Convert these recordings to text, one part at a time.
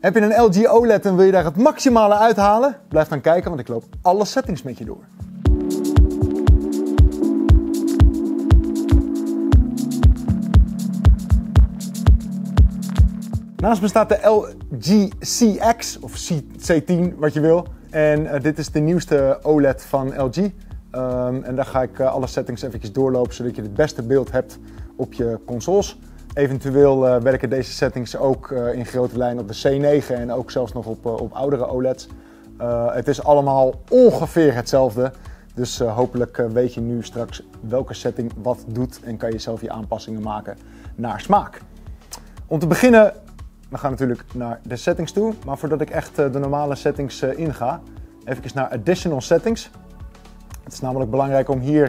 Heb je een LG OLED en wil je daar het maximale uithalen? Blijf dan kijken, want ik loop alle settings met je door. Naast me staat de LG CX, of C10, wat je wil. En dit is de nieuwste OLED van LG. En daar ga ik alle settings eventjes doorlopen, zodat je het beste beeld hebt op je consoles. Eventueel werken deze settings ook in grote lijnen op de C9 en ook zelfs nog op oudere OLED's. Het is allemaal ongeveer hetzelfde. Dus hopelijk weet je nu straks welke setting wat doet en kan je zelf je aanpassingen maken naar smaak. Om te beginnen, we gaan natuurlijk naar de settings toe. Maar voordat ik echt de normale settings inga, even naar Additional Settings. Het is namelijk belangrijk om hier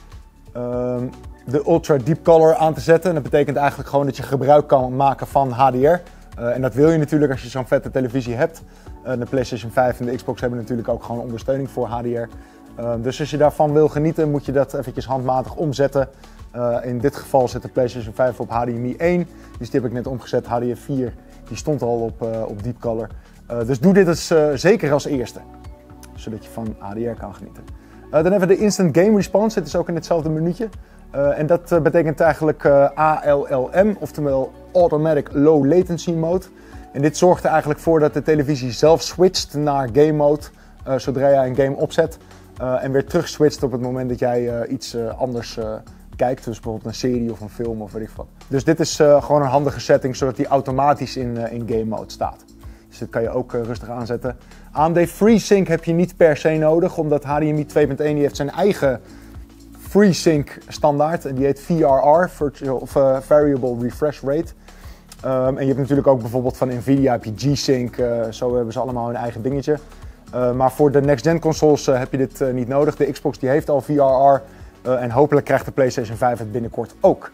de Ultra Deep Color aan te zetten. En dat betekent eigenlijk gewoon dat je gebruik kan maken van HDR. En dat wil je natuurlijk als je zo'n vette televisie hebt. De PlayStation 5 en de Xbox hebben natuurlijk ook gewoon ondersteuning voor HDR. Dus als je daarvan wil genieten, moet je dat eventjes handmatig omzetten. In dit geval zit de PlayStation 5 op HDMI 1. Dus die heb ik net omgezet. HDR4 die stond al op Deep Color. Dus doe dit dus zeker als eerste. Zodat je van HDR kan genieten. Dan hebben we de Instant Game Response. Dit is ook in hetzelfde menuutje. En dat betekent eigenlijk ALLM, oftewel Automatic Low Latency Mode. En dit zorgt er eigenlijk voor dat de televisie zelf switcht naar game mode zodra jij een game opzet. En weer terug switcht op het moment dat jij iets anders kijkt. Dus bijvoorbeeld een serie of een film of weet ik wat. Dus dit is gewoon een handige setting zodat die automatisch in game mode staat. Dus dit kan je ook rustig aanzetten. AMD FreeSync heb je niet per se nodig, omdat HDMI 2.1 die heeft zijn eigen FreeSync standaard. En die heet VRR, Variable Refresh Rate. En je hebt natuurlijk ook bijvoorbeeld van Nvidia heb je G-Sync. Zo hebben ze allemaal hun eigen dingetje. Maar voor de next-gen consoles heb je dit niet nodig. De Xbox die heeft al VRR. En hopelijk krijgt de PlayStation 5 het binnenkort ook.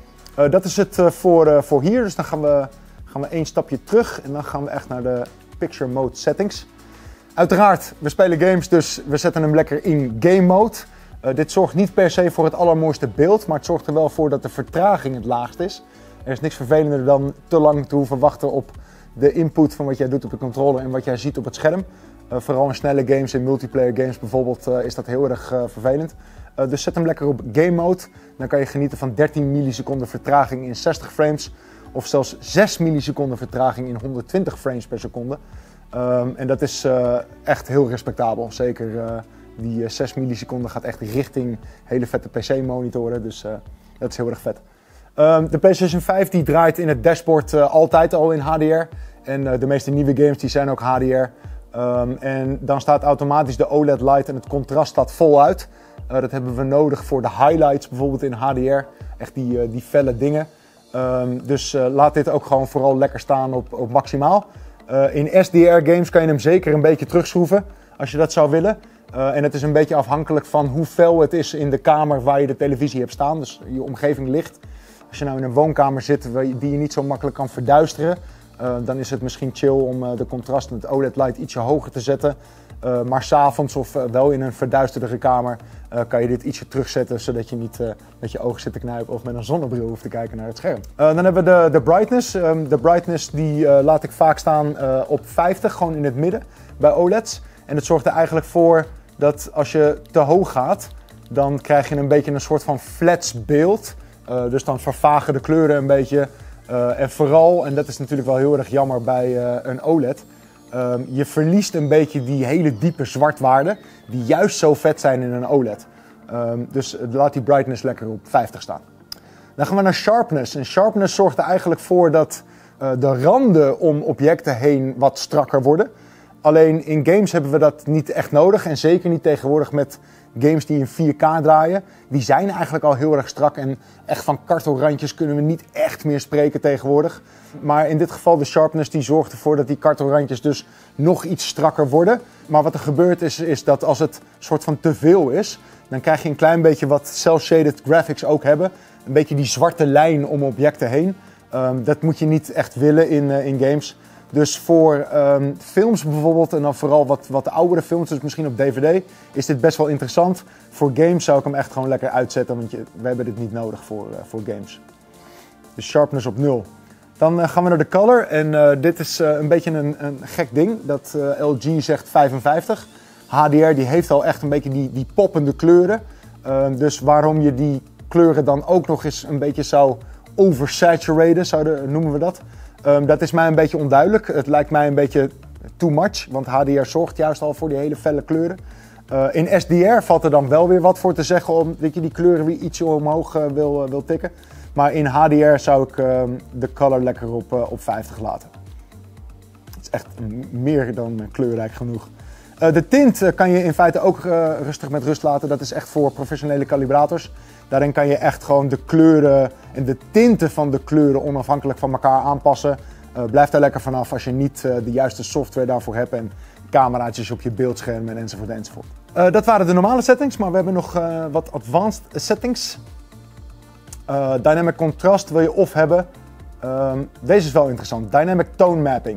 Dat is het voor hier. Dus dan gaan we één stapje terug. En dan gaan we echt naar de Picture Mode settings. Uiteraard, we spelen games, dus we zetten hem lekker in game mode. Dit zorgt niet per se voor het allermooiste beeld, maar het zorgt er wel voor dat de vertraging het laagst is. Er is niks vervelender dan te lang te hoeven wachten op de input van wat jij doet op de controller en wat jij ziet op het scherm. Vooral in snelle games, in multiplayer games bijvoorbeeld, is dat heel erg vervelend. Dus zet hem lekker op game mode. Dan kan je genieten van 13 milliseconden vertraging in 60 frames. Of zelfs 6 milliseconden vertraging in 120 frames per seconde. En dat is echt heel respectabel. Zeker die 6 milliseconden gaat echt richting hele vette PC-monitoren. Dus dat is heel erg vet. De PlayStation 5 die draait in het dashboard altijd al in HDR. En de meeste nieuwe games die zijn ook HDR. En dan staat automatisch de OLED light en het contrast staat voluit. Dat hebben we nodig voor de highlights bijvoorbeeld in HDR. Echt die felle dingen. Dus laat dit ook gewoon vooral lekker staan op maximaal. In SDR games kan je hem zeker een beetje terugschroeven als je dat zou willen. En het is een beetje afhankelijk van hoe fel het is in de kamer waar je de televisie hebt staan. Dus je omgeving licht. Als je nou in een woonkamer zit die je niet zo makkelijk kan verduisteren, dan is het misschien chill om de contrast met het OLED light ietsje hoger te zetten. Maar 's avonds of wel in een verduisterde kamer kan je dit ietsje terugzetten, zodat je niet met je ogen zit te knijpen of met een zonnebril hoeft te kijken naar het scherm. Dan hebben we de brightness. De brightness die laat ik vaak staan op 50, gewoon in het midden bij OLED's. En het zorgt er eigenlijk voor dat als je te hoog gaat, dan krijg je een beetje een soort van flats beeld. Dus dan vervagen de kleuren een beetje. En vooral, en dat is natuurlijk wel heel erg jammer bij een OLED, je verliest een beetje die hele diepe zwartwaarden die juist zo vet zijn in een OLED. Dus laat die brightness lekker op 50 staan. Dan gaan we naar sharpness. En sharpness zorgt er eigenlijk voor dat de randen om objecten heen wat strakker worden. Alleen in games hebben we dat niet echt nodig en zeker niet tegenwoordig met games die in 4K draaien. Die zijn eigenlijk al heel erg strak en echt van kartelrandjes kunnen we niet echt meer spreken tegenwoordig. Maar in dit geval de sharpness die zorgt ervoor dat die kartelrandjes dus nog iets strakker worden. Maar wat er gebeurt is dat als het soort van te veel is, dan krijg je een klein beetje wat cel-shaded graphics ook hebben. Een beetje die zwarte lijn om objecten heen. Dat moet je niet echt willen in games. Dus voor films bijvoorbeeld, en dan vooral wat oudere films, dus misschien op DVD, is dit best wel interessant. Voor games zou ik hem echt gewoon lekker uitzetten, want we hebben dit niet nodig voor games. Dus sharpness op 0. Dan gaan we naar de color en dit is een beetje een gek ding. Dat LG zegt 55. HDR die heeft al echt een beetje die poppende kleuren. Dus waarom je die kleuren dan ook nog eens een beetje zou oversaturaten, noemen we dat. Dat is mij een beetje onduidelijk. Het lijkt mij een beetje too much, want HDR zorgt juist al voor die hele felle kleuren. In SDR valt er dan wel weer wat voor te zeggen om dat je die kleuren weer ietsje omhoog wil tikken. Maar in HDR zou ik de color lekker op 50 laten. Het is echt meer dan kleurrijk genoeg. De tint kan je in feite ook rustig met rust laten. Dat is echt voor professionele calibrators. Daarin kan je echt gewoon de kleuren en de tinten van de kleuren onafhankelijk van elkaar aanpassen. Blijf daar lekker vanaf als je niet de juiste software daarvoor hebt en cameraatjes op je beeldscherm en enzovoort enzovoort. Dat waren de normale settings, maar we hebben nog wat advanced settings. Dynamic contrast wil je off hebben. Deze is wel interessant. Dynamic tone mapping.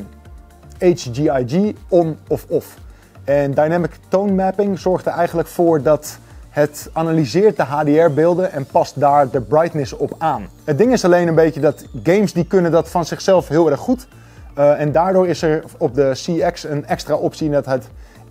HGIG on of off. En dynamic tone mapping zorgt er eigenlijk voor dat het analyseert de HDR-beelden en past daar de brightness op aan. Het ding is alleen een beetje dat games die kunnen dat van zichzelf heel erg goed. En daardoor is er op de CX een extra optie dat het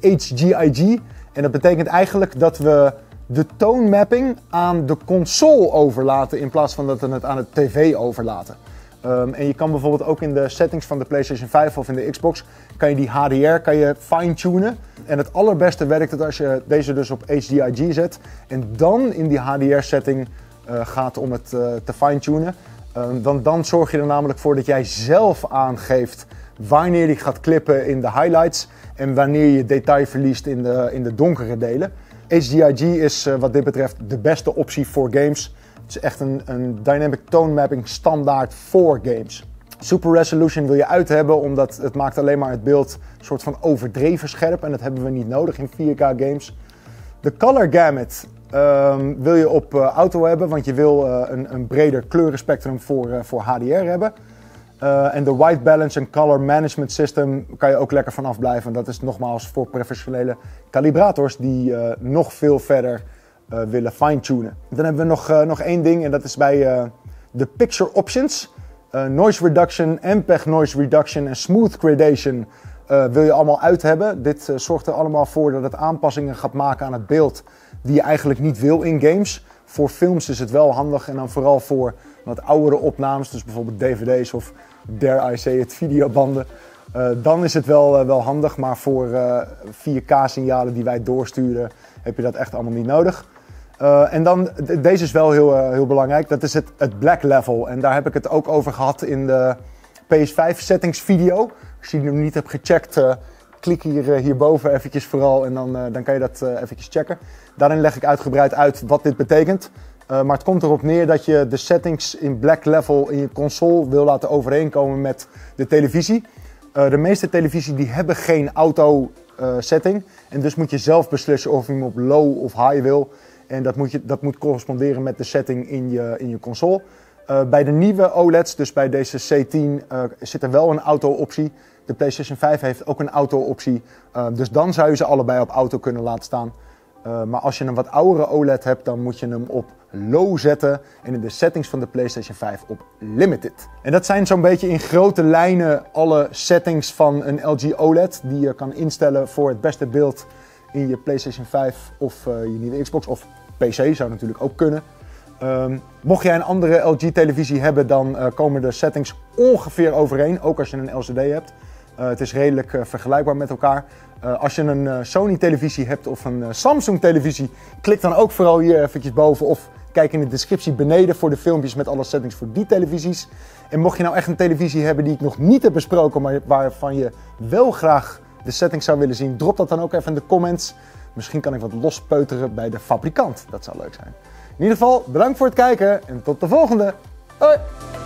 HGIG. En dat betekent eigenlijk dat we de tone mapping aan de console overlaten in plaats van dat we het aan de tv overlaten. En je kan bijvoorbeeld ook in de settings van de PlayStation 5 of in de Xbox kan je die HDR fine-tunen. En het allerbeste werkt het als je deze dus op HDIG zet en dan in die HDR-setting gaat om het te fine-tunen. Dan zorg je er namelijk voor dat jij zelf aangeeft wanneer die gaat klippen in de highlights en wanneer je detail verliest in de donkere delen. HDIG is wat dit betreft de beste optie voor games. Het is echt een dynamic tone mapping standaard voor games. Super resolution wil je uit hebben, omdat het maakt alleen maar het beeld een soort van overdreven scherp en dat hebben we niet nodig in 4K games. De color gamut wil je op auto hebben, want je wil een breder kleurenspectrum voor HDR hebben. En de white balance en color management system kan je ook lekker vanaf blijven. Dat is nogmaals voor professionele calibrators die nog veel verder willen fine-tunen. Dan hebben we nog één ding en dat is bij de picture options. Noise reduction, MPEG noise reduction en smooth gradation wil je allemaal uit hebben. Dit zorgt er allemaal voor dat het aanpassingen gaat maken aan het beeld die je eigenlijk niet wil in games. Voor films is het wel handig en dan vooral voor wat oudere opnames, dus bijvoorbeeld dvd's of dare I say it, videobanden. Dan is het wel handig, maar voor 4K-signalen die wij doorsturen heb je dat echt allemaal niet nodig. En dan, deze is wel heel belangrijk, dat is het black level. En daar heb ik het ook over gehad in de PS5 settings video. Als je hem niet hebt gecheckt, klik hierboven eventjes vooral en dan kan je dat eventjes checken. Daarin leg ik uitgebreid uit wat dit betekent. Maar het komt erop neer dat je de settings in black level in je console wil laten overeenkomen met de televisie. De meeste televisie die hebben geen auto setting. En dus moet je zelf beslissen of je hem op low of high wil. En dat moet corresponderen met de setting in je console. Bij de nieuwe OLED's, dus bij deze C10, zit er wel een auto-optie. De PlayStation 5 heeft ook een auto-optie. Dus dan zou je ze allebei op auto kunnen laten staan. Maar als je een wat oudere OLED hebt, dan moet je hem op low zetten. En in de settings van de PlayStation 5 op limited. En dat zijn zo'n beetje in grote lijnen alle settings van een LG OLED. Die je kan instellen voor het beste beeld in je PlayStation 5 of je nieuwe Xbox of PC, zou natuurlijk ook kunnen. Mocht jij een andere LG-televisie hebben, dan komen de settings ongeveer overeen, ook als je een LCD hebt. Het is redelijk vergelijkbaar met elkaar. Als je een Sony-televisie hebt of een Samsung-televisie, klik dan ook vooral hier eventjes boven of kijk in de descriptie beneden voor de filmpjes met alle settings voor die televisies. En mocht je nou echt een televisie hebben die ik nog niet heb besproken, maar waarvan je wel graag de settings zou willen zien, drop dat dan ook even in de comments. Misschien kan ik wat lospeuteren bij de fabrikant. Dat zou leuk zijn. In ieder geval, bedankt voor het kijken en tot de volgende. Hoi!